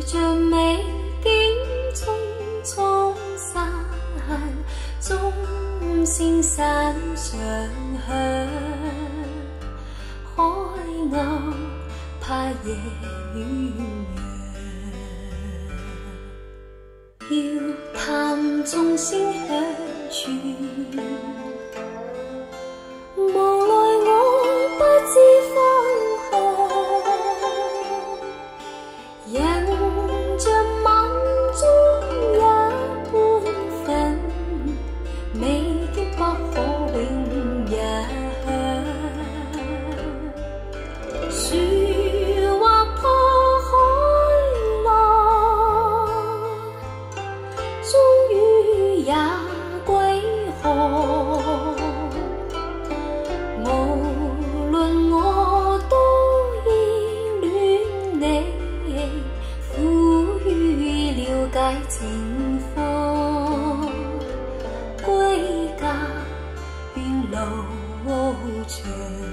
着美景匆匆散，钟聲山上響，海鷗拍夜鸳鸯，遙嘆鐘聲響處，無奈我不知方向，人像晚中一般分，美景不可永日享。樹劃破海浪，終於也歸航。無論我多依戀你，苦於了解情況，歸家願路長，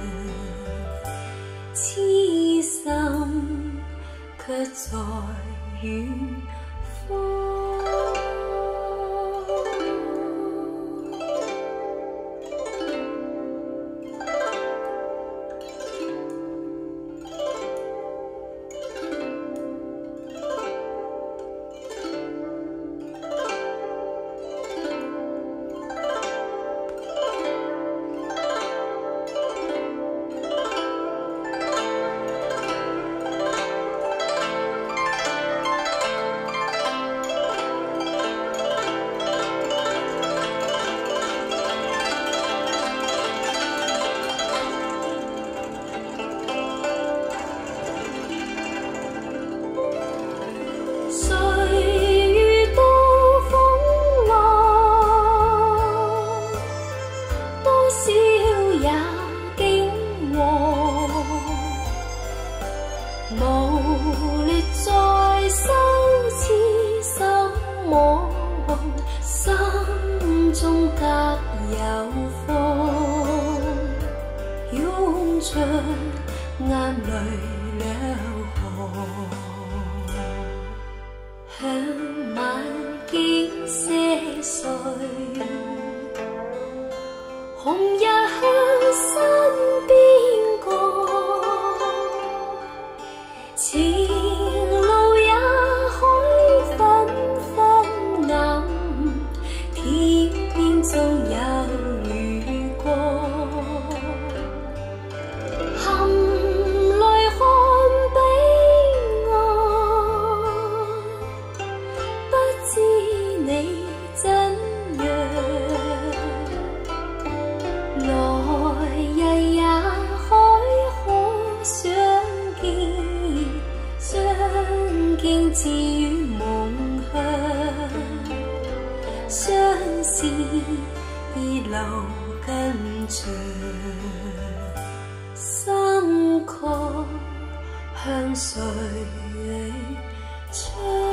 痴心卻在遠方。無力再羞恥心魔，心中夾有風，湧出眼淚兩行，向晚景些碎，紅日向山邊過。前路也海紛紛暗，天邊終有雨過，含淚看彼岸，不知你怎樣，來日也海可相見。相見自於夢鄉，相思已流更長，心曲向誰唱？